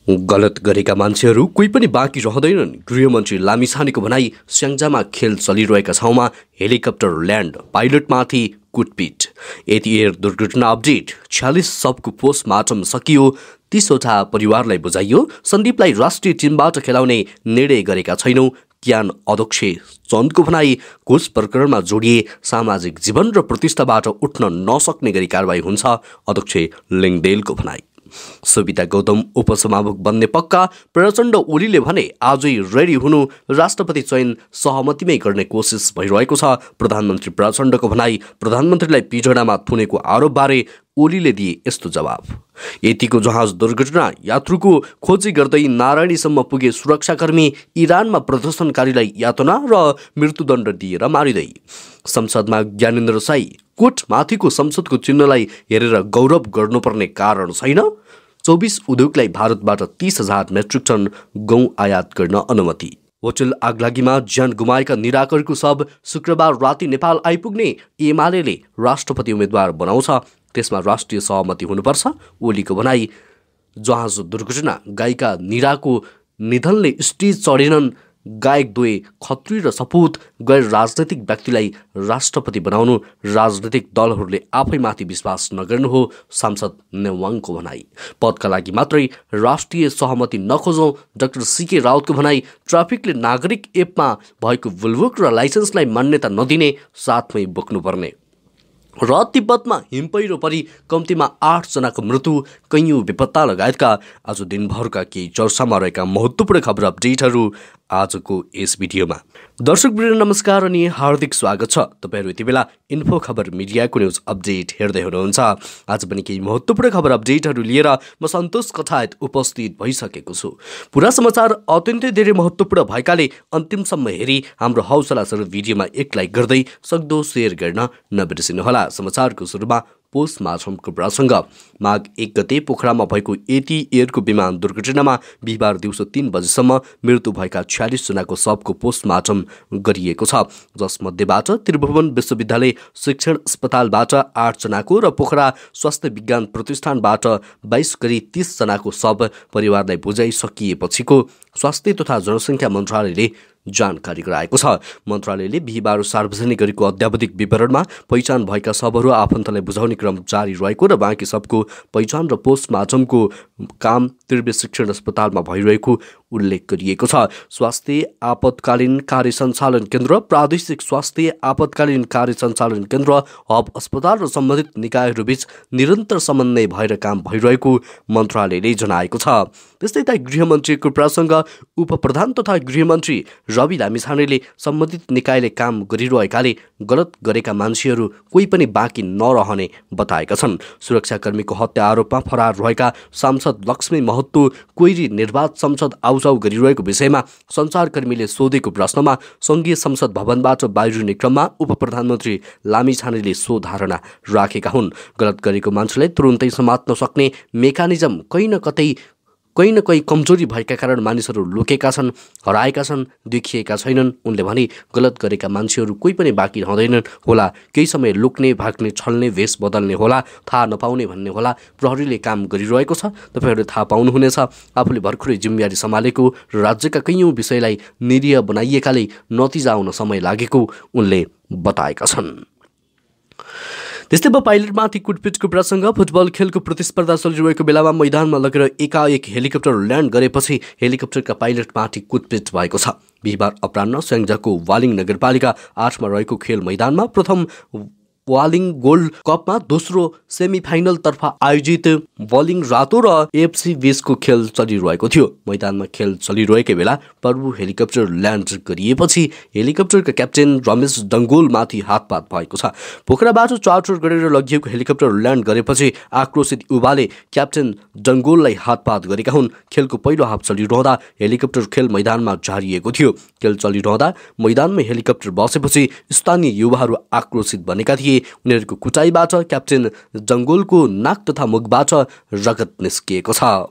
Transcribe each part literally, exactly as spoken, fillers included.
गलत गरेका मान्छेहरू कोही पनि बाँकी रहँदैनन्। गृहमन्त्री लामिछानेको भनाई। स्याङ्जामा खेल चलिरहेका ठाउँमा हेलिकप्टर ल्यान्ड, पाइलटमाथि कुटपिट। यति एयर दुर्घटना अपडेट। छ्यालिस सबको पोस्टमार्टम सकियो, तीसवटा परिवारलाई बुझाइयो। सन्दीपलाई राष्ट्रिय टिमबाट खेलाउने निर्णय गरेका छैनौँ, ज्ञान अध्यक्ष चन्दको भनाई। घुस प्रकरणमा जोडिए सामाजिक जीवन र प्रतिष्ठाबाट उठ्न नसक्ने गरी कारवाही हुन्छ, अध्यक्ष लिङदेलको भनाई। सुविता गौतम उपसभामुख बन्ने पक्का। प्रचण्ड ओलीले भने आजै रेडी हुनु, राष्ट्रपति चयन सहमतिमै गर्ने कोसिस भइरहेको छ, प्रधानमन्त्री प्रचण्डको भनाई। प्रधानमन्त्रीलाई पिजडामा थुनेको आरोपबारे ओलीले दिए यस्तो जवाब। यतिको जहाज दुर्घटना, यात्रुको खोजी गर्दै नारायणीसम्म पुगे सुरक्षाकर्मी। इरानमा प्रदर्शनकारीलाई यातना र मृत्युदण्ड दिएर मारिँदै। संसदमा ज्ञानेन्द्र साई। कोटमाथिको संसदको चिन्हलाई हेरेर गौरव गर्नुपर्ने कारण छैन। चौबिस उद्योगलाई भारतबाट तीस हजार मेट्रिक टन गहुँ आयात गर्न अनुमति। होटल आगलागीमा ज्यान गुमाएका निराकरको शव शुक्रबार राति नेपाल आइपुग्ने एमाले राष्ट्रपति उम्मेद्वार बनाउँछ, त्यसमा राष्ट्रिय सहमति हुनुपर्छ, ओलीको भनाई। जहाज दुर्घटना, गायिका निराको निधनले स्टेज चढेनन्। गायक दुवै खत्री र सपुत। गैर राजनैतिक व्यक्तिलाई राष्ट्रपति बनाउनु राजनैतिक दलहरूले आफैमाथि विश्वास नगर्नु हो, सांसद नेवाङको भनाई। पदका लागि मात्रै राष्ट्रिय सहमति नखोजौँ, डाक्टर सीके राउतको भनाई। ट्राफिकले नागरिक एपमा भएको बुलबुक र लाइसेन्सलाई मान्यता नदिने, साथमै बोक्नुपर्ने। र तिब्बतमा हिमपैह्रो परि कम्तीमा आठजनाको मृत्यु, कैयौँ बेपत्ता लगायतका आज दिनभरका केही चर्चामा रहेका महत्त्वपूर्ण खबर अपडेटहरू आजको यस भिडियोमा। दर्शकवृन्द नमस्कार अनि हार्दिक स्वागत छ। तपाईहरू यति बेला इन्फो खबर मिडियाको न्युज अपडेट हेर्दै हुनुहुन्छ। आज पनि केही महत्त्वपूर्ण खबर अपडेटहरू लिएर म सन्तोष कठायत उपस्थित भइसकेको छु। पुरा समाचार अत्यन्तै धेरै महत्त्वपूर्ण भएकाले अन्तिमसम्म हेरी हाम्रो हौसलास्वरूप भिडियोमा एक लाइक गर्दै सक्दो सेयर गर्न नबिर्सिनुहोला। समाचारको सुरुमा पोस्टमार्टमको प्रसङ्ग। माघ एक गते पोखरामा भएको यति एयरको विमान दुर्घटनामा बिहिबार दिउँसो तीन बजेसम्म मृत्यु भएका छ्यालिस जनाको शवको पोस्टमार्टम गरिएको छ, जसमध्येबाट त्रिभुवन विश्वविद्यालय शिक्षण अस्पतालबाट आठजनाको र पोखरा स्वास्थ्य विज्ञान प्रतिष्ठानबाट बाइस गरी तीस जनाको शव परिवारलाई बुझाइसकिएपछिको स्वास्थ्य तथा जनसङ्ख्या मन्त्रालयले जानकारी गराएको छ। मन्त्रालयले बिहिबार सार्वजनिक गरेको अद्यावधिक विवरणमा पहिचान भएका शवहरू आफन्तलाई बुझाउने क्रम जारी रहेको र बाँकी सबको पहिचान र पोस्टमार्टमको काम त्रिवे शिक्षण अस्पतालमा भइरहेको उल्लेख गरिएको छ। स्वास्थ्य आपतकालीन कार्य सञ्चालन केन्द्र, प्रादेशिक स्वास्थ्य आपतकालीन कार्य सञ्चालन केन्द्र, हब अस्पताल र सम्बन्धित निकायहरूबीच निरन्तर समन्वय भएर काम भइरहेको मन्त्रालयले जनाएको छ। त्यस्तै त गृहमन्त्रीको प्रसङ्ग। उपप्रधान तथा गृहमन्त्री रवि लामिछानेले सम्बन्धित निकायले काम गरिरहेकाले गलत गरेका मान्छेहरू कोही पनि बाँकी नरहने बताएका छन्। सुरक्षाकर्मीको हत्या आरोपमा फरार रहेका सांसद लक्ष्मी महतो कोइरी निर्वात संसद आउजाउ गरिरहेको विषयमा सञ्चारकर्मीले सोधेको प्रश्नमा सङ्घीय संसद भवनबाट बाहिरिने क्रममा उपप्रधानमन्त्री लामिछानेले सो धारणा राखेका हुन्। गलत गरेको मान्छेलाई तुरुन्तै समात्न सक्ने मेकानिजम कहीँ न कतै कहीँ न कहीँ कमजोरी भएका कारण मानिसहरू लुकेका छन्, हराएका छन्, देखिएका छैनन्। उनले भने गलत गरेका मान्छेहरू कोही पनि बाँकी रहँदैनन् होला। केही समय लुक्ने, भाग्ने, छल्ने, भेष बदल्ने होला, थाहा नपाउने भन्ने होला। प्रहरीले काम गरिरहेको छ, तपाईँहरूले थाहा पाउनुहुनेछ। आफूले भर्खरै जिम्मेवारी सम्हालेको र राज्यका कैयौँ विषयलाई निरीह बनाइएकाले नतिजा आउन समय लागेको उनले बताएका छन्। त्यस्तै अब पाइलटमाथि कुटपिटको प्रसङ्ग। फुटबल खेलको प्रतिस्पर्धा चलिरहेको बेलामा मैदानमा लगेर एकाएक हेलिकप्टर ल्यान्ड गरेपछि हेलिकप्टरका पाइलटमाथि कुटपिट भएको छ। बिहिबार अपराह्न स्याङ्जाको वालिङ नगरपालिका आठमा रहेको खेल मैदानमा प्रथम वालिङ गोल्ड कपमा दोस्रो सेमिफाइनलतर्फ आयोजित बलिङ रातो र एफसी बीचको खेल चलिरहेको थियो। मैदानमा खेल चलिरहेकै बेला प्रभु हेलिकप्टर ल्यान्ड गरिएपछि हेलिकप्टरका क्याप्टेन रमेश डङ्गोलमाथि हातपात भएको छ। पोखराबाट चार्टर गरेर लगिएको हेलिकप्टर ल्यान्ड गरेपछि आक्रोशित युवाले क्याप्टेन डङ्गोललाई हातपात गरेका हुन्। खेलको पहिलो हाफ चलिरहँदा हेलिकप्टर खेल मैदानमा झारिएको थियो। खेल चलिरहँदा मैदानमा हेलिकप्टर बसेपछि स्थानीय युवाहरू आक्रोशित बनेका थिए। उनीहरूको कुटाइबाट क्याप्टेन जङ्गोलको नाक तथा मुखबाट रगत निस्किएको छ।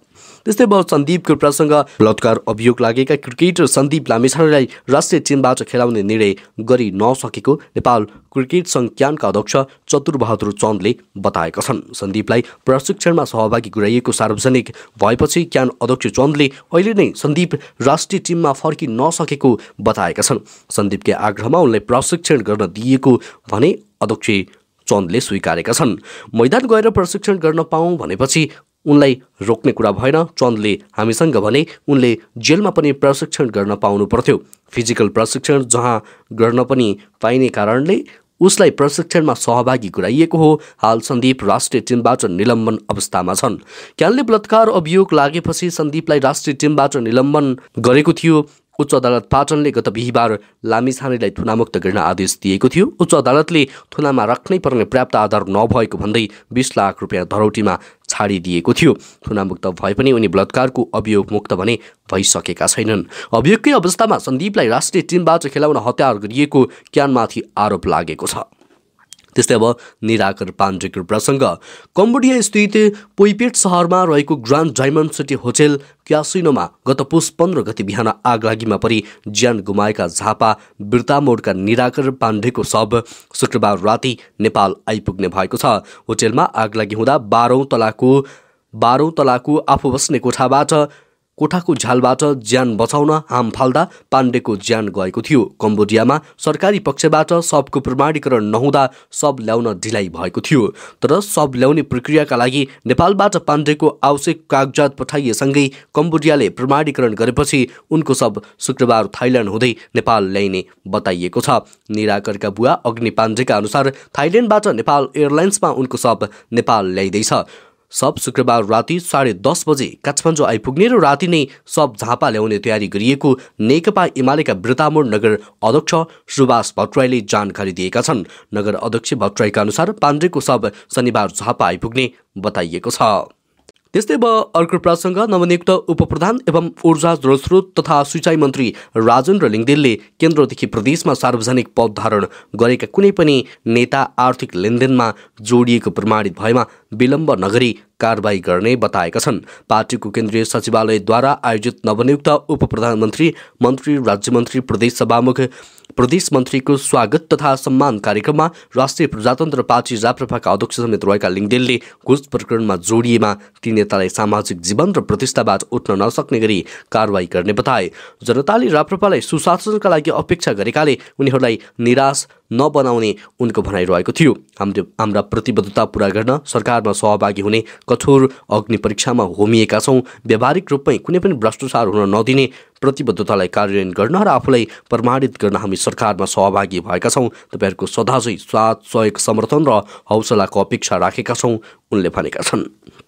त्यस्तै अब सन्दीपको प्रसङ्ग बलात्कार अभियोग लागेका क्रिकेटर सन्दीप लामिछानेलाई राष्ट्रिय टिमबाट खेलाउने निर्णय गरि नसकेको नेपाल क्रिकेट सङ्घ क्यानका अध्यक्ष चतुरबहादुर चन्दले बताएका छन्। सन्दीपलाई प्रशिक्षणमा सहभागी गराइएको सार्वजनिक भएपछि क्यान अध्यक्ष चन्दले अहिले नै सन्दीप राष्ट्रिय टिममा फर्किन नसकेको बताएका छन्। सन्दीपकै आग्रहमा उनलाई प्रशिक्षण गर्न दिएको भने अध्यक्ष चन्दले स्वीकारेका छन्। मैदान गएर प्रशिक्षण गर्न पाऊँ भनेपछि उनलाई रोक्ने कुरा भएन। चन्दले हामीसँग भने उनले जेलमा पनि प्रशिक्षण गर्न पाउनु पर्थ्यो। फिजिकल प्रशिक्षण जहाँ गर्न पनि पाइने कारणले उसलाई प्रशिक्षणमा सहभागी गराइएको हो। हाल सन्दीप राष्ट्रिय टिमबाट निलम्बन अवस्थामा छन्। क्यानले बलात्कार अभियोग लागेपछि सन्दीपलाई राष्ट्रिय टिमबाट निलम्बन गरेको थियो। उच्च अदालत पाटनले गत बिहिबार लामिछानेलाई थुनामुक्त गर्न आदेश दिएको थियो। उच्च अदालतले थुनामा राख्नै पर्ने पर्याप्त आधार नभएको भन्दै बीस लाख रुपियाँ धरौटीमा छाडिदिएको थियो। थुनामुक्त भए पनि उनी बलात्कारको अभियोग मुक्त भने भइसकेका छैनन्। अभियोगकै अवस्थामा सन्दीपलाई राष्ट्रिय टिमबाट खेलाउन हतियार गरिएको क्यानमाथि आरोप लागेको छ। त्यस्तै अब निराकर पाण्डेको प्रसङ्ग कम्बोडिया स्थित पोइपेट सहरमा रहेको ग्रान्ड डायमन्ड सिटी होटेल क्यासिनोमा गत पुस पन्ध्र गति बिहान आगलागीमा परि ज्यान गुमाएका झापा बिर्तामोडका निराकर पाण्डेको शव शुक्रबार राति नेपाल आइपुग्ने भएको छ। होटेलमा आगलागी हुँदा बाह्रौँ तलाको बाह्रौँ तलाको आफू बस्ने कोठाबाट कोठाको झ्यालबाट ज्यान बचाउन हाम फाल्दा पाण्डेको ज्यान गएको थियो। कम्बोडियामा सरकारी पक्षबाट शवको प्रमाणीकरण नहुँदा शव ल्याउन ढिलाइ भएको थियो। तर शव ल्याउने प्रक्रियाका लागि नेपालबाट पाण्डेको आवश्यक कागजात पठाइएसँगै कम्बोडियाले प्रमाणीकरण गरेपछि उनको शव शुक्रबार थाइल्यान्ड हुँदै नेपाल ल्याइने बताइएको छ। निराकरका बुवा अग्नि पाण्डेका अनुसार थाइल्यान्डबाट नेपाल एयरलाइन्समा उनको शव नेपाल ल्याइँदैछ। शव शुक्रबार राति साढे दस बजे काठमाडौँ आइपुग्ने र राति नै शव झापा ल्याउने तयारी गरिएको नेकपा एमालेका बिर्तामोड नगर अध्यक्ष सुभाष भट्टराईले जानकारी दिएका छन्। नगर अध्यक्ष भट्टराईका अनुसार पाण्डेको शव शनिबार झापा आइपुग्ने बताइएको छ। त्यस्तै अब अर्को प्रसङ्ग नवनियुक्त उपप्रधान एवं ऊर्जा जलस्रोत तथा सिँचाइ मन्त्री राजेन्द्र लिङदेनले केन्द्रदेखि प्रदेशमा सार्वजनिक पद धारण गरेका कुनै पनि नेता आर्थिक लेनदेनमा जोडिएको प्रमाणित भएमा विलम्ब नगरी कारबाही गर्ने बताएका छन्। पार्टीको केन्द्रीय सचिवालयद्वारा आयोजित नवनियुक्त उपप्रधानमन्त्री मन्त्री राज्यमन्त्री प्रदेश सभामुख प्रदेश मन्त्रीको स्वागत तथा सम्मान कार्यक्रममा राष्ट्रिय प्रजातन्त्र पार्टी राप्रपाका अध्यक्ष समेत रहेका लिङदेनले घुस प्रकरणमा जोडिएमा ती नेतालाई सामाजिक जीवन र प्रतिष्ठाबाट उठ्न नसक्ने गरी कारबाही गर्ने बताए। जनताले राप्रपालाई सुशासनका लागि अपेक्षा गरेकाले उनीहरूलाई निराश नबनाउने उनको भनाइरहेको थियो। हाम्रो हाम्रा प्रतिबद्धता पूरा गर्न सरकारमा सहभागी हुने कठोर अग्नि परीक्षामा होमिएका छौँ। व्यावहारिक रूपमै कुनै पनि भ्रष्टाचार हुन नदिने प्रतिबद्धतालाई कार्यान्वयन गर्न र आफूलाई प्रमाणित गर्न हामी सरकारमा सहभागी भएका छौँ। तपाईँहरूको सदाझै साथ सहयोग समर्थन र हौसलाको अपेक्षा राखेका छौँ उनले भनेका छन्।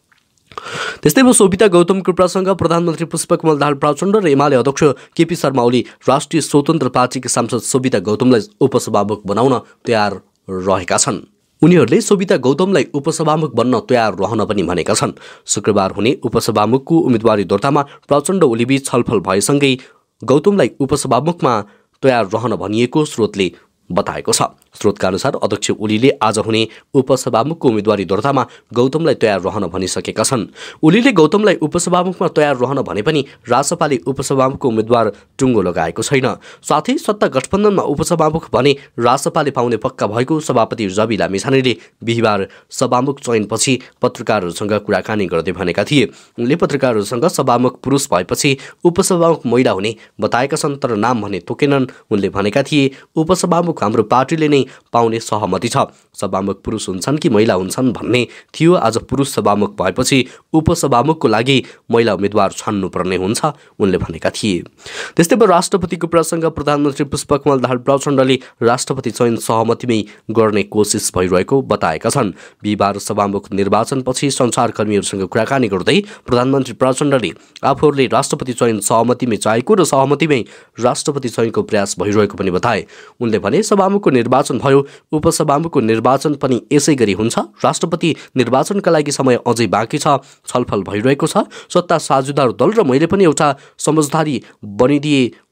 त्यस्तै अब सोभिता गौतमको प्रसङ्ग प्रधानमन्त्री पुष्पकमल दाहाल प्रचण्ड र एमाले अध्यक्ष केपी शर्मा ओली राष्ट्रिय स्वतन्त्र पार्टीका सांसद सोभिता गौतमलाई उपसभामुख बनाउन तयार रहेका छन्। उनीहरूले सोभिता गौतमलाई उपसभामुख बन्न तयार रहन पनि भनेका छन्। शुक्रबार हुने उपसभामुखको उम्मेदवारी दर्तामा प्रचण्ड ओलीबीच छलफल भएसँगै गौतमलाई उपसभामुखमा तयार रहन भनिएको स्रोतले बताएको छ। स्रोतका अनुसार अध्यक्ष ओलीले आज हुने उपसभामुखको उम्मेदवारी दर्तामा गौतमलाई तयार रहन भनिसकेका छन्। ओलीले गौतमलाई उपसभामुखमा तयार रहन भने पनि रासपाले उपसभामुखको उम्मेदवार टुङ्गो लगाएको छैन। साथै सत्ता गठबन्धनमा उपसभामुख भने रासपाले पाउने पक्का भएको सभापति रवि लामिछानेले बिहिबार सभामुख चयनपछि पत्रकारहरूसँग कुराकानी गर्दै भनेका थिए। उनले पत्रकारहरूसँग सभामुख पुरुष भएपछि उपसभामुख महिला हुने बताएका छन्, तर नाम भने तोकेनन्। उनले भनेका थिए उपसभामुख हाम्रो पार्टीले नै पाउने सहमति छ। सभामुख पुरुष हुन्छन् कि महिला हुन्छन् भन्ने थियो। आज पुरुष सभामुख भएपछि उपसभामुखको लागि महिला उम्मेदवार छान्नुपर्ने हुन्छ उनले भनेका थिए। त्यस्तै अब राष्ट्रपतिको प्रसङ्ग प्रधानमन्त्री पुष्पकमल दाहाल प्रचण्डले राष्ट्रपति चयन सहमतिमै गर्ने कोसिस भइरहेको बताएका छन्। बिहिबार सभामुख निर्वाचनपछि सञ्चारकर्मीहरूसँग कुराकानी गर्दै प्रधानमन्त्री प्रचण्डले आफूहरूले राष्ट्रपति चयन सहमतिमै चाहेको र सहमतिमै राष्ट्रपति चयनको प्रयास भइरहेको पनि बताए। उनले भने सभामुखको निर्वाचन भयो, उपसभामुखको निर्वाचन पनि यसै गरी हुन्छ। राष्ट्रपति निर्वाचनका लागि समय अझै बाँकी छ, छलफल भइरहेको छ। सत्ता साझेदार दल र मैले पनि एउटा समझदारी बनिदिए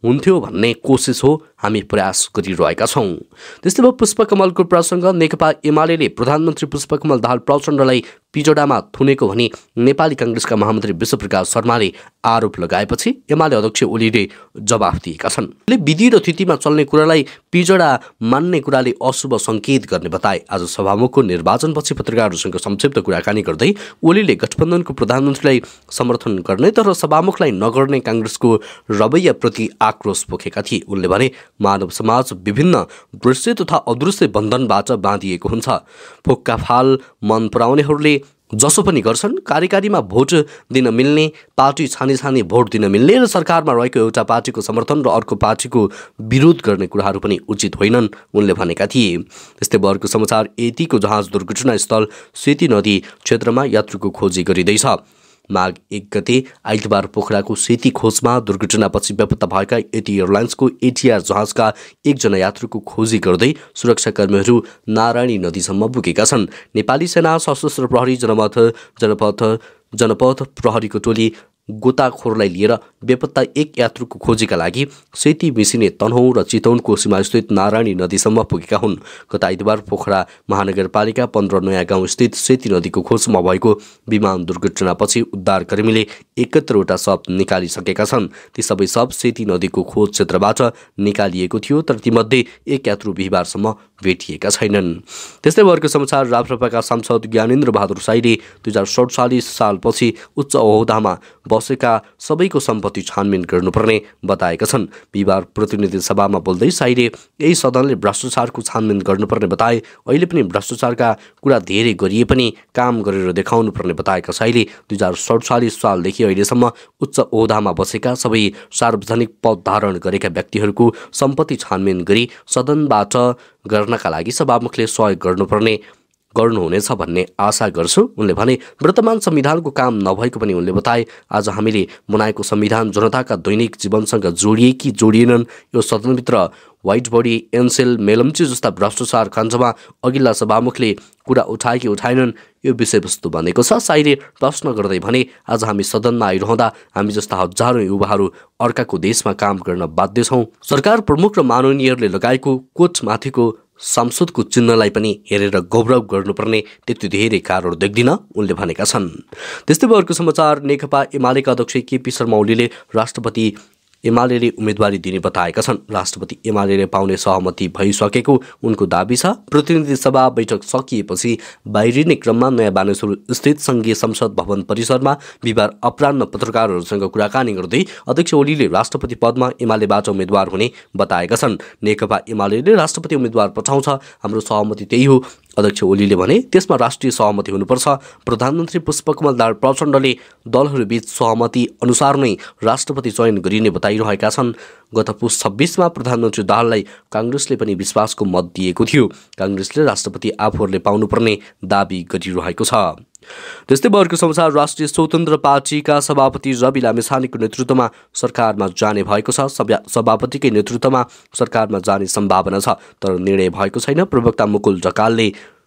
हुन्थ्यो भन्ने कोसिस हो, हामी प्रयास गरिरहेका छौँ। त्यस्तै भयो पुष्पकमलको प्रसङ्ग। नेकपा एमाले प्रधानमन्त्री पुष्पकमल दाहाल प्रचण्डलाई पिजडामा थुनेको भनी नेपाली काङ्ग्रेसका महामन्त्री विश्वप्रकाश शर्माले आरोप लगाएपछि एमाले अध्यक्ष ओलीले जवाफ दिएका छन्। विधि र थितिमा चल्ने कुरालाई पिजडा मान्ने कुराले अशुभ सङ्केत गर्ने बताए। आज सभामुखको निर्वाचनपछि पत्रकारहरूसँग संक्षिप्त कुराकानी गर्दै ओलीले गठबन्धनको प्रधानमन्त्रीलाई समर्थन गर्ने तर सभामुखलाई नगर्ने काङ्ग्रेसको रवैयाप्रति आक्रोश पोखेका थिए। उनले भने मानव समाज विभिन्न दृश्य तथा अदृश्य बन्धनबाट बाँधिएको हुन्छ। फोक्का फाल मन पराउनेहरूले जसो पनि गर्छन्, कार्यकारीमा भोट दिन मिल्ने, पार्टी छानी छानी भोट दिन मिल्ने र सरकारमा रहेको एउटा पार्टीको समर्थन र अर्को पार्टीको विरोध गर्ने कुराहरू पनि उचित होइनन्, उनले भनेका थिए। त्यस्तै अर्को समाचार। यतिको जहाज दुर्घटना स्थल सेती नदी क्षेत्रमा यात्रुको खोजी गरिँदैछ। माघ एक गते आइतबार पोखराको सेती खोजमा दुर्घटनापछि बेपत्ता भएका यति एयरलाइन्सको एटिआर जहाजका एकजना यात्रुको खोजी गर्दै सुरक्षाकर्मीहरू नारायणी नदीसम्म पुगेका छन्। नेपाली सेना, सशस्त्र प्रहरी, जनपथ जनपथ जनपथ प्रहरीको टोली गोताखोरलाई लिएर बेपत्ता एक यात्रुको खोजीका लागि सेती मिसिने तनहुँ र चितवनको सीमास्थित नारायणी नदीसम्म पुगेका हुन्। गत आइतबार पोखरा महानगरपालिका पन्ध्र नयाँ गाउँस्थित सेती नदीको खोजमा भएको विमान दुर्घटनापछि उद्धारकर्मीले एकहत्तरवटा शव निकालिसकेका छन्। ती सबै शव सेती नदीको खोज क्षेत्रबाट निकालिएको थियो, तर तीमध्ये एक यात्रु बिहिबारसम्म भेटिएका छैनन्। त्यस्तै अर्को समाचार। राप्रपाका सांसद ज्ञानेन्द्र बहादुर साईले दुई हजार सडचालिस सालपछि उच्च ओहदामा बसेका सबैको सम्पत्ति छानबिन गर्नुपर्ने बताएका छन्। बिहिबार प्रतिनिधि सभामा बोल्दै साईले यही सदनले भ्रष्टाचारको छानबिन गर्नुपर्ने बताए। अहिले पनि भ्रष्टाचारका कुरा धेरै गरिए पनि काम गरेर देखाउनु पर्ने बताएका साईले दुई हजार सडचालिस सालदेखि अहिलेसम्म उच्च ओहदामा बसेका सबै सार्वजनिक पद धारण गरेका व्यक्तिहरूको सम्पत्ति छानबिन गरी सदनबाट गर्नका लागि सभामुखले सहयोग गर्नुपर्ने गर्नुहुनेछ भन्ने आशा गर्छु, उनले भने। वर्तमान संविधानको काम नभएको पनि उनले बताए। आज हामीले बनाएको संविधान जनताका दैनिक जीवनसँग जोडिए कि जोडिएनन्, यो सदनभित्र व्हाइट बडी, एनसेल, मेलम्ची जस्ता भ्रष्टाचार काण्डमा अघिल्ला सभामुखले कुरा उठाए कि उठाएनन्, यो विषयवस्तु बनेको छ। साईले प्रश्न गर्दै भने आज हामी सदनमा आइरहँदा हामी जस्ता हजारौँ युवाहरू अर्काको देशमा काम गर्न बाध्य छौँ। सरकार प्रमुख र माननीयहरूले लगाएको कोटमाथिको सांसदको चिन्हलाई पनि हेरेर गौरव गर्नुपर्ने त्यति धेरै कारणहरू देख्दिन, उनले भनेका छन्। त्यस्तै अर्को समाचार। नेकपा एमालेका अध्यक्ष केपी शर्मा ओलीले राष्ट्रपति एमाले उम्मेदवारी दिने बताएका छन्। राष्ट्रपति एमाले पाउने सहमति भइसकेको उनको दाबी छ। प्रतिनिधि सभा बैठक सकिएपछि बाहिरिने क्रममा नयाँ बानेश्वर स्थित सङ्घीय संसद भवन परिसरमा बिहिबार अपराह्न पत्रकारहरूसँग कुराकानी गर्दै अध्यक्ष ओलीले राष्ट्रपति पदमा एमालेबाट उम्मेदवार हुने बताएका छन्। नेकपा एमाले राष्ट्रपति उम्मेदवार पठाउँछ, हाम्रो सहमति त्यही हो, अध्यक्ष ओलीले भने। त्यसमा राष्ट्रिय सहमति हुनुपर्छ। प्रधानमन्त्री पुष्पकमल दाहाल प्रचण्डले दलहरूबीच सहमति अनुसार नै राष्ट्रपति चयन गरिने बताइरहेका छन्। गत पुस छब्बिसमा प्रधानमन्त्री दाहाललाई काङ्ग्रेसले पनि विश्वासको मत दिएको थियो। काङ्ग्रेसले राष्ट्रपति आफूहरूले पाउनुपर्ने दाबी गरिरहेको छ। त्यस्तै अर्को समाचार। राष्ट्रिय स्वतन्त्र पार्टीका सभापति रवि लामिछानेको नेतृत्वमा सरकारमा जाने भएको छ। सभापतिकै नेतृत्वमा सरकारमा जाने सम्भावना छ, तर निर्णय भएको छैन। प्रवक्ता मुकुल ढकालले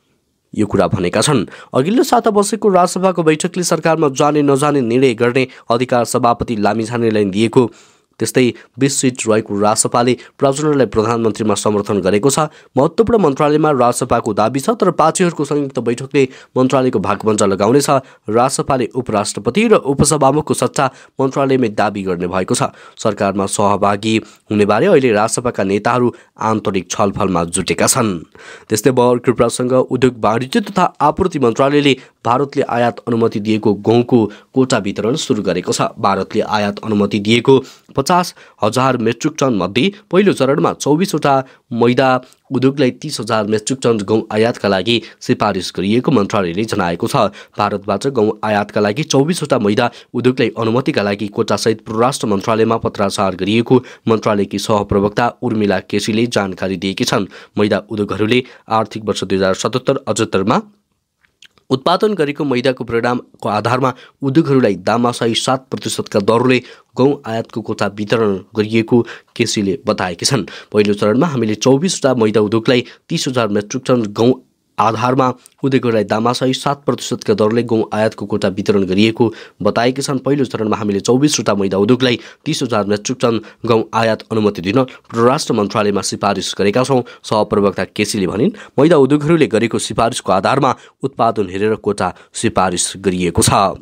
यो कुरा भनेका छन्। अघिल्लो साता बसेको राजसभाको बैठकले सरकारमा जाने नजाने निर्णय गर्ने अधिकार सभापति लामिछानेलाई दिएको। त्यस्तै बीस सिट रहेको राजसभाले प्रचण्डलाई प्रधानमन्त्रीमा समर्थन गरेको छ। महत्त्वपूर्ण मन्त्रालयमा राजसभाको दाबी छ, तर पार्टीहरूको संयुक्त बैठकले मन्त्रालयको भागबण्डा लगाउनेछ। राजसभाले उपराष्ट्रपति र उपसभामुखको सट्टा मन्त्रालयमै दाबी गर्ने भएको छ। सरकारमा सहभागी हुनेबारे अहिले राजसभाका नेताहरू आन्तरिक छलफलमा जुटेका छन्। त्यस्तै अर्को प्रसङ्ग। उद्योग वाणिज्य तथा आपूर्ति मन्त्रालयले भारतले आयात अनुमति दिएको गहुँको कोटा वितरण सुरु गरेको छ। भारतले आयात अनुमति दिएको पचास हजार मेट्रिक टन मध्ये पहिलो चरणमा चौबिसवटा मैदा उद्योगलाई तीस हजार मेट्रिक टन गहुँ आयातका लागि सिफारिस गरिएको मन्त्रालयले जनाएको छ। भारतबाट गहुँ आयातका लागि चौबिसवटा मैदा उद्योगलाई अनुमतिका लागि कोटासहित परराष्ट्र मन्त्रालयमा पत्राचार गरिएको मन्त्रालयकी सहप्रवक्ता उर्मिला केसीले जानकारी दिएकी छन्। मैदा उद्योगहरूले आर्थिक वर्ष दुई हजार सतहत्तर अठहत्तरमा उत्पादन गरेको मैदाको परिणामको आधारमा उद्योगहरूलाई दाममा सही सात प्रतिशतका दरले गहुँ आयातको कोटा वितरण गरिएको केसीले बताएकी छन्। पहिलो चरणमा हामीले चौबिसवटा मैदा उद्योगलाई तीस हजार मेट्रिक टन गहुँ आधारमा उद्योगहरूलाई दामासहित सात प्रतिशतका दरले गहुँ आयातको कोटा वितरण गरिएको बताएका छन्। पहिलो चरणमा हामीले चौबिसवटा मैदा उद्योगलाई तीस हजार मेट्रिक टन गहुँ आयात अनुमति दिन परराष्ट्र मन्त्रालयमा सिफारिस गरेका छौँ। सहप्रवक्ता केसीले भनिन्, मैदा उद्योगहरूले गरेको सिफारिसको आधारमा उत्पादन हेरेर कोटा सिफारिस गरिएको छ।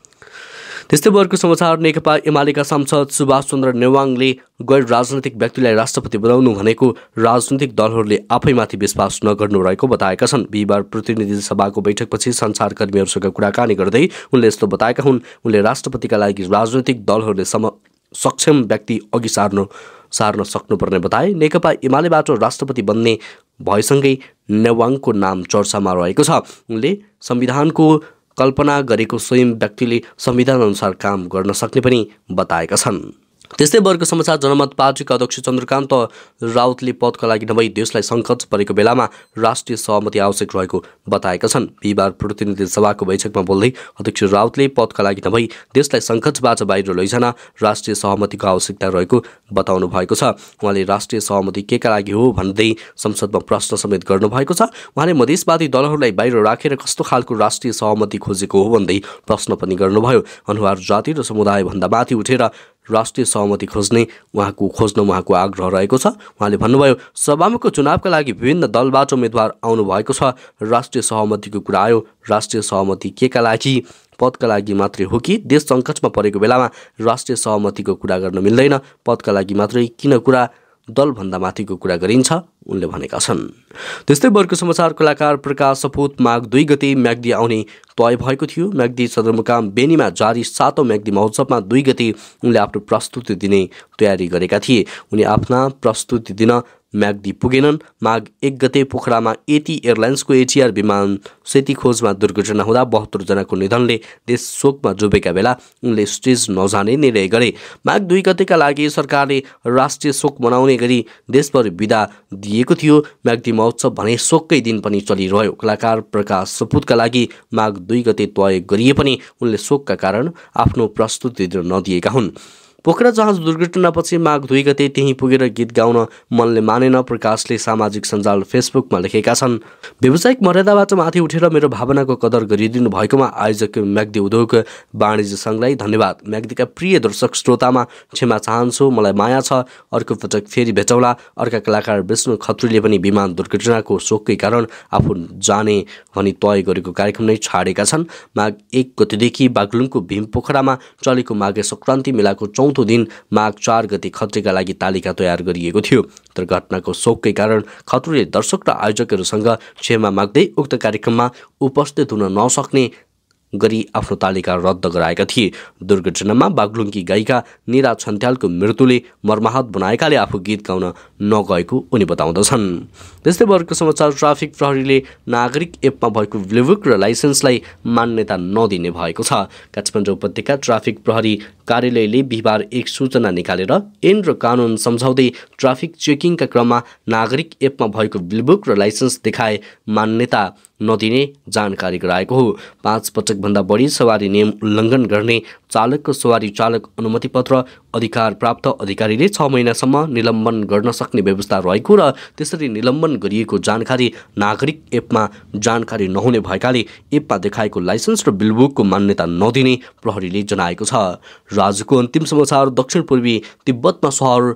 त्यस्तै वर्गको समाचार। नेकपा एमालेका सांसद सुभाष चन्द्र नेवाङले गैर राजनैतिक व्यक्तिलाई राष्ट्रपति बनाउनु भनेको राजनैतिक दलहरूले आफैमाथि विश्वास नगर्नु रहेको बताएका छन्। बिहिबार प्रतिनिधि सभाको बैठकपछि सञ्चारकर्मीहरूसँग कुराकानी गर्दै उनले यस्तो बताएका हुन्। उनले राष्ट्रपतिका लागि राजनैतिक दलहरूले सम सक्षम व्यक्ति अघि सार्नु सार्न सक्नुपर्ने बताए। नेकपा एमालेबाट राष्ट्रपति बन्ने भएसँगै नेवाङको नाम चर्चामा रहेको छ। उनले संविधानको कल्पना गरेको स्वयं व्यक्तिले संविधान अनुसार काम गर्न सक्ने पनि बताएका छन्। त्यस्तै वर्ग समाचार। जनमत पार्टीका अध्यक्ष चन्द्रकान्त राउतले पदका लागि नभई देशलाई सङ्कट परेको बेलामा राष्ट्रिय सहमति आवश्यक रहेको बताएका छन्। बिहिबार प्रतिनिधि सभाको बैठकमा बोल्दै अध्यक्ष राउतले पदका लागि नभई देशलाई सङ्कटबाट बाहिर लैजान राष्ट्रिय सहमतिको आवश्यकता रहेको बताउनु भएको छ। उहाँले राष्ट्रिय सहमति के का लागि हो भन्दै संसदमा प्रश्न समेत गर्नुभएको छ। उहाँले मधेसवादी दलहरूलाई बाहिर राखेर कस्तो खालको राष्ट्रिय सहमति खोजेको हो भन्दै प्रश्न पनि गर्नुभयो। अनुहार जाति र समुदायभन्दा माथि उठेर राष्ट्रिय सहमति खोज्ने उहाँको खोज्न उहाँको आग्रह रहेको छ। उहाँले भन्नुभयो, सभामुखको चुनावका लागि विभिन्न दलबाट उम्मेद्वार आउनु भएको छ। राष्ट्रिय सहमतिको कुरा आयो। राष्ट्रिय सहमति के का लागि, पदका लागि मात्रै हो कि देश सङ्कटमा परेको बेलामा राष्ट्रिय सहमतिको कुरा गर्न मिल्दैन? पदका लागि मात्रै किन कुरा, दलभन्दा माथिको कुरा गरिन्छ, उनले भनेका छन्। त्यस्तै वर्गको समाचार। कलाकार प्रकाश सपुत माघ दुई गते म्याग्दी आउने तय भएको थियो। म्याग्दी सदरमुकाम बेनीमा जारी सातौं म्याग्दी महोत्सवमा दुई गते उनले आफ्नो प्रस्तुति दिने तयारी गरेका थिए। उनी आफ्ना प्रस्तुति दिन म्याग्दी पुगेनन्। माघ एक गते पोखरामा एटी एयरलाइन्सको एटीआर विमान सेती खोजमा दुर्घटना हुँदा बहत्तर जनाको निधनले देश शोकमा डुबेका बेला उनले स्टेज नजाने निर्णय गरे। माघ दुई गतेका लागि सरकारले राष्ट्रिय शोक मनाउने गरी देशभर बिदा दिएको थियो। म्याग्दी महोत्सव भने शोककै दिन पनि चलिरह्यो। कलाकार प्रकाश सपुतका लागि माघ दुई गते तय गरिए पनि उनले शोकका कारण आफ्नो प्रस्तुति दिन नदिएका हुन्। पोखरा जहाज दुर्घटनापछि माघ दुई गते त्यहीँ पुगेर गीत गाउन मनले मानेन। प्रकाशले सामाजिक सञ्जाल फेसबुकमा लेखेका छन्, व्यावसायिक मर्यादाबाट माथि उठेर मेरो भावनाको कदर गरिदिनु भएकोमा आयोजक म्याग्दी उद्योग वाणिज्य सङ्घलाई धन्यवाद। म्याग्दीका प्रिय दर्शक श्रोतामा क्षमा चाहन्छु। मलाई माया छ। अर्को पटक फेरि भेटौँला। अर्का कलाकार विष्णु खत्रीले पनि विमान दुर्घटनाको शोककै कारण आफू जाने भनी तय गरेको कार्यक्रम नै छाडेका छन्। माघ एक गतेदेखि बागलुङको भीम पोखरामा चलेको माघे सङ्क्रान्ति मेलाको चौथो दिन माघ चार गते खत्रीका लागि तालिका तयार गरिएको थियो। तर घटनाको शोककै कारण खत्रीले दर्शक र आयोजकहरूसँग क्षमा माग्दै उक्त कार्यक्रममा उपस्थित हुन नसक्ने गरी आफ्नो तालिका रद्द गराएका थिए। दुर्घटनामा बागलुङकी गायिका निरा छन्त्यालको मृत्युले मर्माहत बनाएकाले आफू गीत गाउन नगएको उनी बताउँदछन्। त्यस्तै वर्गको समाचार। ट्राफिक प्रहरीले नागरिक एपमा भएको ब्लुबुक र लाइसेन्सलाई मान्यता नदिने भएको छ। काठमाडौँ उपत्यका ट्राफिक प्रहरी कार्यालयले बिहिबार एक सूचना निकालेर ऐन र कानुन सम्झाउँदै ट्राफिक चेकिङका क्रममा नागरिक एपमा भएको ब्लुबुक र लाइसेन्स देखाए मान्यता नदिने जानकारी गराएको हो। पाँच पटकभन्दा बढी सवारी नियम उल्लङ्घन गर्ने चालकको सवारी चालक अनुमति पत्र अधिकार प्राप्त अधिकारीले छ महिनासम्म निलम्बन गर्न सक्ने व्यवस्था रहेको र त्यसरी निलम्बन गरिएको जानकारी नागरिक एपमा जानकारी नहुने भएकाले एपमा देखाएको लाइसेन्स र बिलबुकको मान्यता नदिने प्रहरीले जनाएको छ। राज्यको अन्तिम समाचार। दक्षिण पूर्वी तिब्बतमा सहर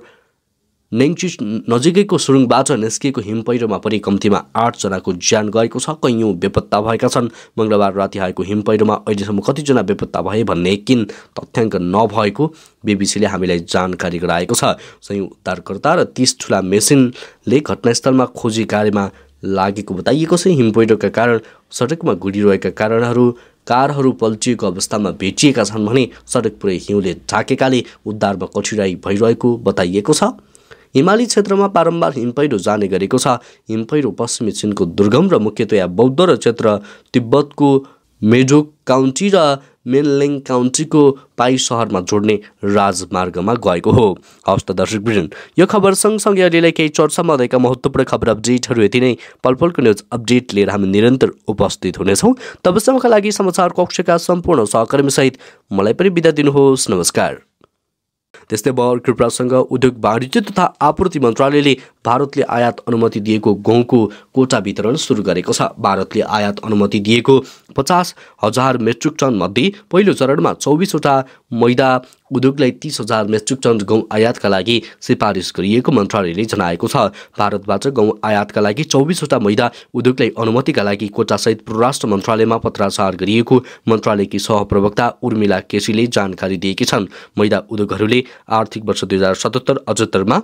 नेङ्ची नजिकैको सुरुङबाट निस्किएको हिमपैह्रोमा परि कम्तीमा आठजनाको ज्यान गएको छ। कैयौँ बेपत्ता भएका छन्। मङ्गलबार राति आएको हिमपैह्रोमा अहिलेसम्म कतिजना बेपत्ता भए भन्ने किन तथ्याङ्क नभएको बीबीसीले हामीलाई जानकारी गराएको छ। सयौँ उद्धारकर्ता र तीस ठुला मेसिनले घटनास्थलमा खोजी कार्यमा लागेको बताइएको छ। हिमपैह्रोका कारण सडकमा गुडिरहेका कारणहरू कारहरू पल्टिएको अवस्थामा भेटिएका छन् भने सडक पुरै हिउँले ढाकेकाले उद्धारमा कठिनाइ भइरहेको बताइएको छ। हिमाली क्षेत्रमा बारम्बार हिमपैह्रो जाने गरेको छ। हिमपैह्रो पश्चिमी चीनको दुर्गम र मुख्यतया बौद्ध र क्षेत्र तिब्बतको मेडोक काउन्टी र मेनलेङ काउन्टीको पाई सहरमा जोड्ने राजमार्गमा गएको हो। हवस् त दर्शक वृन्द, यो खबर सँगसँगै अहिलेलाई केही चर्चामा रहेका महत्त्वपूर्ण खबर अपडेटहरू यति नै। पलपलको न्युज अपडेट लिएर हामी निरन्तर उपस्थित हुनेछौँ। तबसम्मका लागि समाचार कक्षका सम्पूर्ण सहकर्मीसहित मलाई पनि बिदा दिनुहोस्। नमस्कार। त्यस्तै भर्खर प्रसङ्ग उद्योग वाणिज्य तथा आपूर्ति मन्त्रालयले भारतले आयात अनुमति दिएको गहुँको कोटा वितरण सुरु गरेको छ। भारतले आयात अनुमति दिएको पचास हजार मेट्रिक टन मध्ये पहिलो चरणमा चौबिसवटा मैदा उद्योगलाई तीस हजार मेट्रिक टन गहुँ आयातका लागि सिफारिस गरिएको मन्त्रालयले जनाएको छ। भारतबाट गहुँ आयातका लागि चौबिसवटा मैदा उद्योगलाई अनुमतिका लागि कोटासहित परराष्ट्र मन्त्रालयमा पत्राचार गरिएको मन्त्रालयकी सहप्रवक्ता उर्मिला केसीले जानकारी दिएकी छन्। मैदा उद्योगहरूले आर्थिक वर्ष दुई हजार सतहत्तर अठहत्तरमा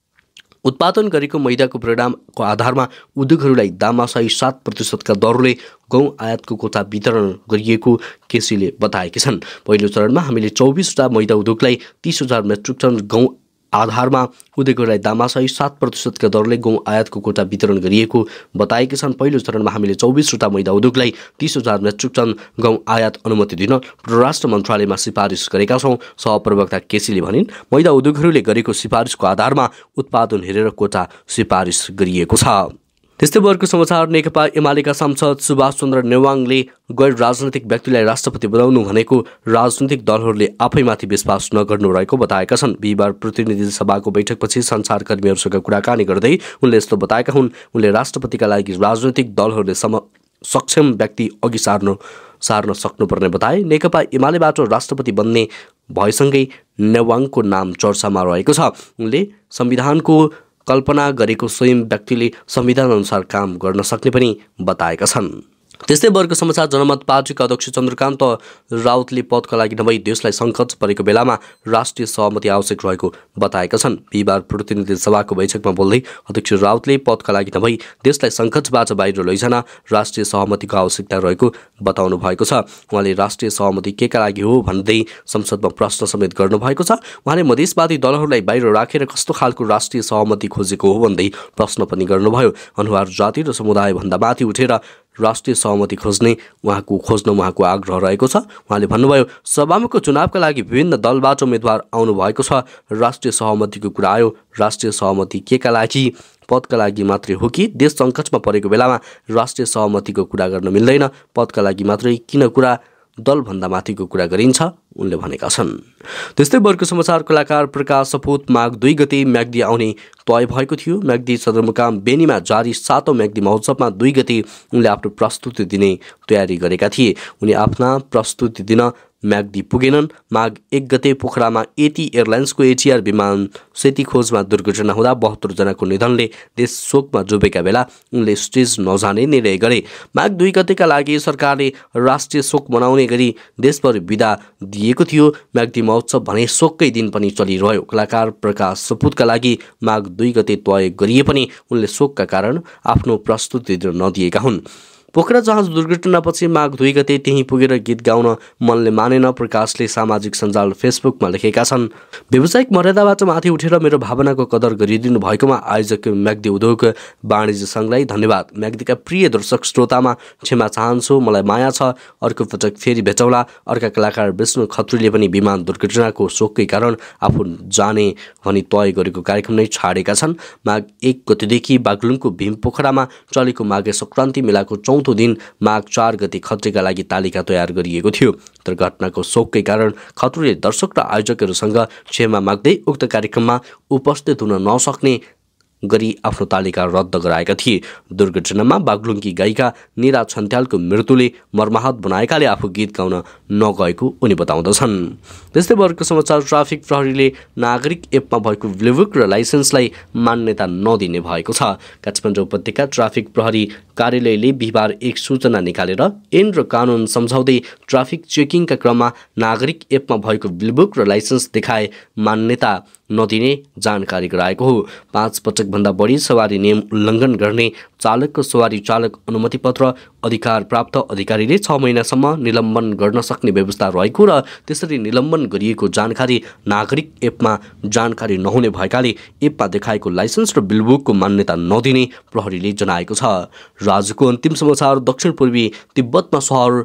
उत्पादन गरेको मैदाको परिणामको आधारमा उद्योगहरूलाई दामासाई सात प्रतिशतका दरले गहुँ आयातको कोटा वितरण गरिएको केसीले बताएकी छन्। पहिलो चरणमा हामीले चौबिसवटा मैदा उद्योगलाई तीस हजार मेट्रिक टन गहुँ आधारमा उद्योगहरूलाई दामासाई सात प्रतिशतका दरले गहुँ आयातको कोटा वितरण गरिएको बताएकी छन्। पहिलो चरणमा हामीले चौबिसवटा मैदा उद्योगलाई तीस हजार मेट्रिक टन गहुँ आयात अनुमति दिन परराष्ट्र मन्त्रालयमा सिफारिस गरेका छौँ। सहप्रवक्ता केसीले भनिन्, मैदा उद्योगहरूले गरेको सिफारिसको आधारमा उत्पादन हेरेर कोटा सिफारिस गरिएको छ। त्यस्तै वर्ग समाचार नेकपा एमालेका सांसद सुभाष चन्द्र नेवाङले गैर राजनैतिक व्यक्तिलाई राष्ट्रपति बनाउनु भनेको राजनैतिक दलहरूले आफैमाथि विश्वास नगर्नु रहेको बताएका छन्। बिहिबार प्रतिनिधि सभाको बैठकपछि सञ्चारकर्मीहरूसँग कुराकानी गर्दै उनले यस्तो बताएका हुन्। उनले राष्ट्रपतिका लागि राजनैतिक दलहरूले सम सक्षम व्यक्ति अघि सार्नु सार्न सक्नुपर्ने बताए। नेकपा एमालेबाट राष्ट्रपति बन्ने भएसँगै नेवाङको नाम चर्चामा रहेको छ। उनले संविधानको कल्पना गरेको स्वयं व्यक्तिले संविधान अनुसार काम गर्न सक्ने पनि बताएका छन्। त्यस्तै वर्ग समाचार जनमत पार्टीका अध्यक्ष चन्द्रकान्त राउतले पदका लागि नभई देशलाई सङ्कट परेको बेलामा राष्ट्रिय सहमति आवश्यक रहेको बताएका छन्। बिहिबार प्रतिनिधि सभाको बैठकमा बोल्दै अध्यक्ष राउतले पदका लागि नभई देशलाई सङ्कटबाट बाहिर लैजान राष्ट्रिय सहमतिको आवश्यकता रहेको बताउनु भएको छ। उहाँले राष्ट्रिय सहमति के का लागि हो भन्दै संसदमा प्रश्न समेत गर्नुभएको छ। उहाँले मधेसवादी दलहरूलाई बाहिर राखेर कस्तो खालको राष्ट्रिय सहमति खोजेको हो भन्दै प्रश्न पनि गर्नुभयो। अनुहार जाति र समुदायभन्दा माथि उठेर राष्ट्रिय सहमति खोज्ने उहाँको खोज्न उहाँको आग्रह रहेको छ। उहाँले भन्नुभयो, सभामुखको चुनावका लागि विभिन्न दलबाट उम्मेद्वार आउनु भएको छ। राष्ट्रिय सहमतिको कुरा आयो। राष्ट्रिय सहमति के का लागि, पदका लागि मात्रै हो कि देश सङ्कटमा परेको बेलामा राष्ट्रिय सहमतिको कुरा गर्न मिल्दैन? पदका लागि मात्रै किन कुरा, दलभन्दा माथिको कुरा गरिन्छ, उनले भनेका छन्। त्यस्तै वर्ग समाचार कलाकार प्रकाश सपुत माघ दुई गते म्याग्दी आउने तय भएको थियो। म्याग्दी सदरमुकाम बेनीमा जारी सातौं म्याग्दी महोत्सवमा दुई गते उनले आफ्नो प्रस्तुति दिने तयारी गरेका थिए। उनी आफ्ना प्रस्तुति दिन म्याग्दी पुगेनन्। माघ एक गते पोखरामा एटी एयरलाइन्सको एटीआर विमान सेती खोजमा दुर्घटना हुँदा बहत्तर जनाको निधनले देश शोकमा डुबेका बेला उनले स्टेज नजाने निर्णय गरे। माघ दुई गतेका लागि सरकारले राष्ट्रिय शोक मनाउने गरी देशभर बिदा दिएको थियो। म्याग्दी महोत्सव भने शोककै दिन पनि चलिरह्यो। कलाकार प्रकाश सपुतका लागि माघ दुई गते तय गरिए पनि उनले शोकका कारण आफ्नो प्रस्तुति दिन नदिएका हुन्। पोखरा जहाज दुर्घटनापछि माघ दुई गते त्यहीँ पुगेर गीत गाउन मनले मानेन। प्रकाशले सामाजिक सञ्जाल फेसबुकमा लेखेका छन्, व्यावसायिक मर्यादाबाट माथि उठेर मेरो भावनाको कदर गरिदिनु भएकोमा आयोजक म्याग्दी उद्योग वाणिज्य सङ्घलाई धन्यवाद। म्याग्दीका प्रिय दर्शक श्रोतामा क्षमा चाहन्छु। मलाई माया छ। अर्को पटक फेरि भेटौँला। अर्का कलाकार विष्णु खत्रीले पनि विमान दुर्घटनाको शोककै कारण आफू जाने भनी तय गरेको कार्यक्रम नै छाडेका छन्। माघ एक गतेदेखि बागलुङको भीम पोखरामा चलेको माघे सङ्क्रान्ति मेलाको चौथो दिन माघ चार गते खत्रीका लागि तालिका तयार गरिएको थियो। तर घटनाको शोककै कारण खत्रीले दर्शक र आयोजकहरूसँग क्षमा माग्दै उक्त कार्यक्रममा उपस्थित हुन नसक्ने गरी आफ्नो तालिका रद्द गराएका थिए। दुर्घटनामा बागलुङकी गायिका निरा छन्त्यालको मृत्युले मर्माहत बनाएकाले आफू गीत गाउन नगएको उनी बताउँदछन्। त्यस्तै वर्ग समाचार ट्राफिक प्रहरीले नागरिक एपमा भएको ब्लुबुक र लाइसेन्सलाई मान्यता नदिने भएको छ। काठमाडौँ उपत्यका ट्राफिक प्रहरी कार्यालयले बिहिबार एक सूचना निकालेर ऐन र कानुन सम्झाउँदै ट्राफिक चेकिङका क्रममा नागरिक एपमा भएको ब्लुबुक र लाइसेन्स देखाए मान्यता नदिने जानकारी गराएको हो। पाँच पटक भन्दा बढी सवारी नियम उल्लङ्घन गर्ने चालकको सवारी चालक अनुमति पत्र अधिकार प्राप्त अधिकारीले छ महिनासम्म निलम्बन गर्न सक्ने व्यवस्था रहेको र त्यसरी निलम्बन गरिएको जानकारी नागरिक एपमा जानकारी नहुने भएकाले एपमा देखाएको लाइसेन्स र बिलबुकको मान्यता नदिने प्रहरीले जनाएको छ। राज्यको अन्तिम समाचार दक्षिण पूर्वी तिब्बतमा सहर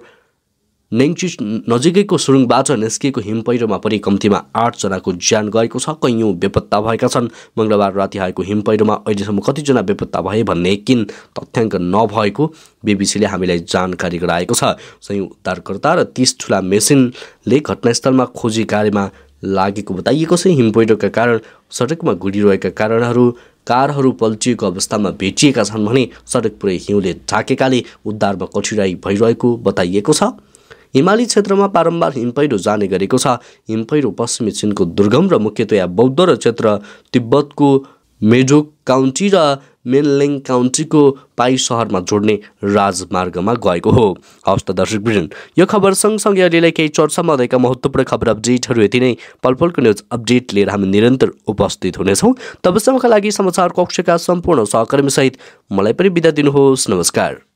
नेङची नजिकैको सुरुङबाट निस्किएको हिमपैह्रोमा परि कम्तीमा आठ जनाको ज्यान गएको छ। कैयौँ बेपत्ता भएका छन्। मङ्गलबार राति आएको हिमपैह्रोमा अहिलेसम्म कतिजना बेपत्ता भए भन्ने किन तथ्याङ्क नभएको बीबीसीले हामीलाई जानकारी गराएको छ। सयौँ उद्धारकर्ता र तीस ठुला मेसिनले घटनास्थलमा खोजी कार्यमा लागेको बताइएको छ। हिमपैह्रोका कारण सडकमा गुडिरहेका कारणहरू कारहरू पल्टिएको अवस्थामा भेटिएका छन् भने सडक पुरै हिउँले ढाकेकाले उद्धारमा कठिनाइ भइरहेको बताइएको छ। हिमाली क्षेत्रमा बारम्बार हिमपैह्रो जाने गरेको छ। हिमपैह्रो पश्चिमी चीनको दुर्गम र मुख्यतया बौद्ध र क्षेत्र तिब्बतको मेजोक काउन्टी र मेनलेङ काउन्टीको पाई सहरमा जोड्ने राजमार्गमा गएको हो। हवस् त दर्शकवृन्द, यो खबर सँगसँगै अहिलेलाई केही चर्चामा रहेका महत्त्वपूर्ण खबर अपडेटहरू यति नै। पलपलको न्युज अपडेट लिएर हामी निरन्तर उपस्थित हुनेछौँ। तबसम्मका लागि समाचार कक्षका सम्पूर्ण सहकर्मीसहित मलाई पनि बिदा दिनुहोस्। नमस्कार।